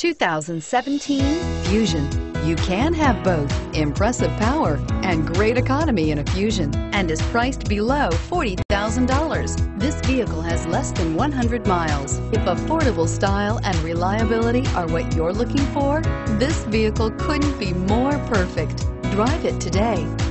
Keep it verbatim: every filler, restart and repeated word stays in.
two thousand seventeen Fusion. You can have both impressive power and great economy in a Fusion, and is priced below forty thousand dollars. This vehicle has less than one hundred miles. If affordable style and reliability are what you're looking for, this vehicle couldn't be more perfect. Drive it today.